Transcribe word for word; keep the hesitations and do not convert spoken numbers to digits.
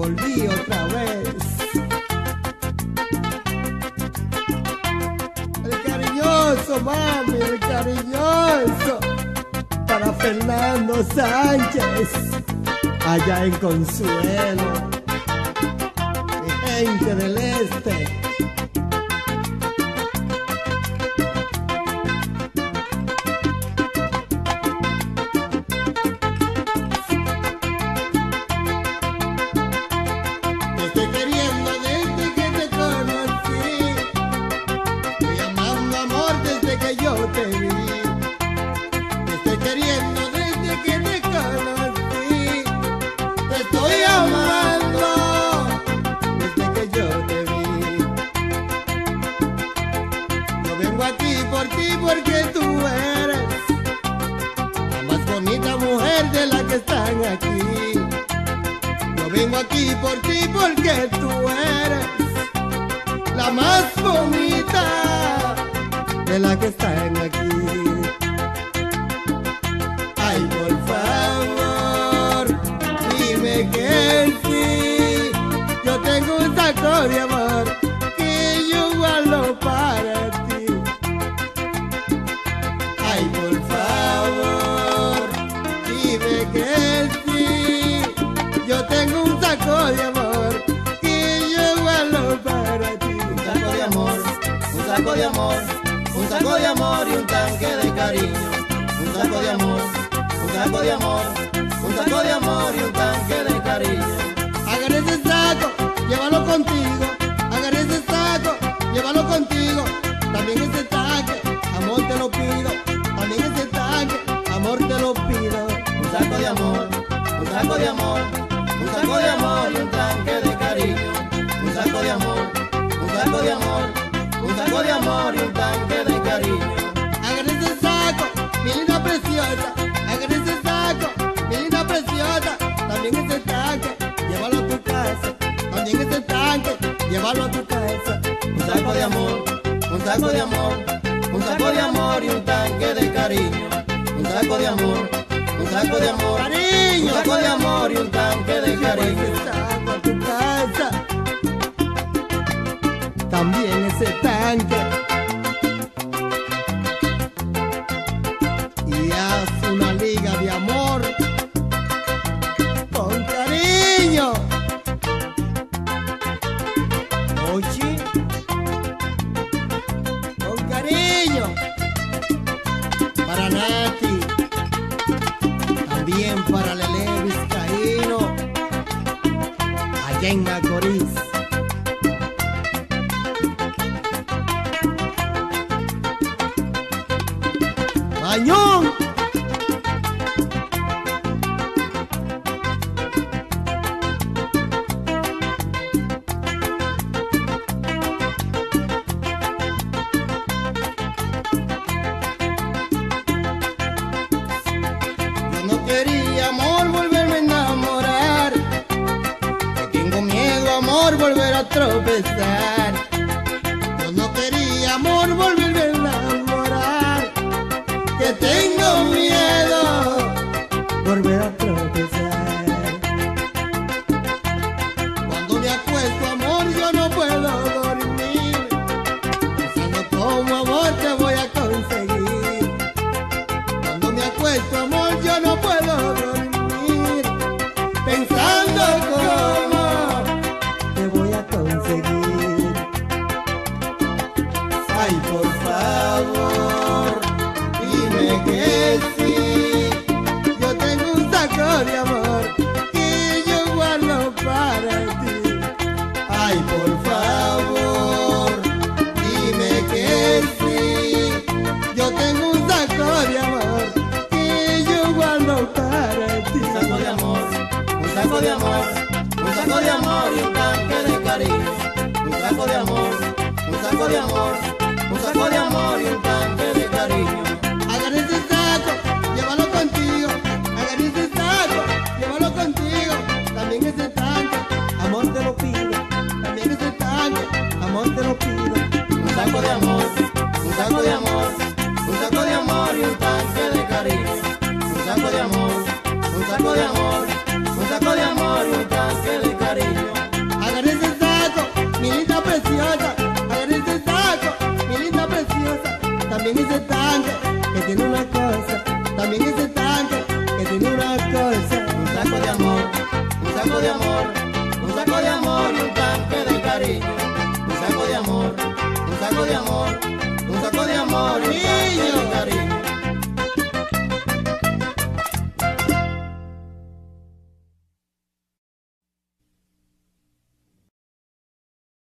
volví otra vez. El cariñoso, mami, el cariñoso. Para Fernando Sánchez, allá en Consuelo. Mi gente del este. Porque tú eres la más bonita mujer de las que están aquí. Yo vengo aquí por ti porque tú eres la más bonita de las que están aquí. Ay, por favor, dime que sí. Yo tengo un saco de amor que yo guardo para ti. Ay, por favor, dime que sí. Yo tengo un saco de amor que yo guardo para ti. Un saco de amor, un saco de amor, un saco de amor y un tanque de cariño. Un saco de amor, un saco de amor, un saco de amor y un tanque de cariño. Agarra ese saco, llévalo contigo. Agarra ese saco, llévalo contigo. También ese tanque, amor te lo pido. También ese tanque, amor te lo pido. Un saco de amor, un saco de amor, un saco de amor y un tanque de cariño. Un saco de amor, un saco de amor, un saco de amor y un tanque de cariño. Agarra ese saco, mi linda preciosa. Agarra ese saco, mi linda preciosa. También ese tanque, llévalo a tu casa. También ese tanque, llévalo a tu casa. Un saco de amor, un saco de amor, un saco de amor y un tanque de cariño. Un saco de amor, un saco de amor, cariño. Un saco de amor y un tanque de cariño. Ese saco a tu casa. También ese tanque. Y haz una liga de amor con cariño. Oye, con cariño. Para Nati, también para Lele Vizcaíno, allá en Macorís. ¡Mañón! Quería, amor, volverme a enamorar. Que tengo miedo, amor, volver a tropezar. Yo no quería, amor, volverme a enamorar. Que tengo miedo, volver a tropezar. Cuando me acuesto, amor, yo no puedo dormir, pensando cómo, amor, te voy a conseguir. Cuando me acuesto, amor, yo no puedo dormir, pensando cómo te voy a conseguir. Ay, por favor, dime que sí. Yo tengo un saco de amor que yo guardo para ti. Ay, por favor, dime que sí. Yo tengo un saco de amor que yo guardo para ti. Un saco de amor, un saco de amor, un saco de amor y un tanque de cariño. Un saco de amor, un saco de amor, un saco de amor y un tanque de cariño. Agarra ese saco, llévalo contigo. Agarra ese saco, llévalo contigo. También ese tanque, amor te lo pido. También ese tanque, amor te lo pido. Un saco de amor, un saco de amor, un saco de amor y un tanque de cariño. Un saco de amor, un saco de amor, un saco de amor y un tanque de cariño. también ese tanque que tiene una cosa, también ese tanque que tiene una cosa. Un saco de amor, un saco de amor.